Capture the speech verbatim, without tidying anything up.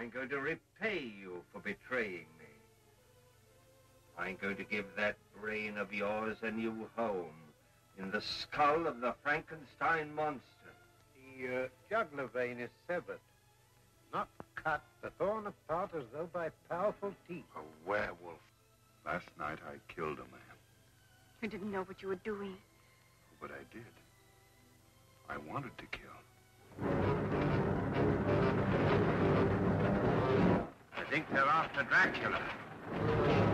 I'm going to repay you for betraying me. I'm going to give that brain of yours a new home in the skull of the Frankenstein monster. The uh, jugular vein is severed. Not cut, but torn apart as though by powerful teeth. A werewolf. Last night I killed a man. You didn't know what you were doing. But I did. I wanted to kill. I think they're after Dracula.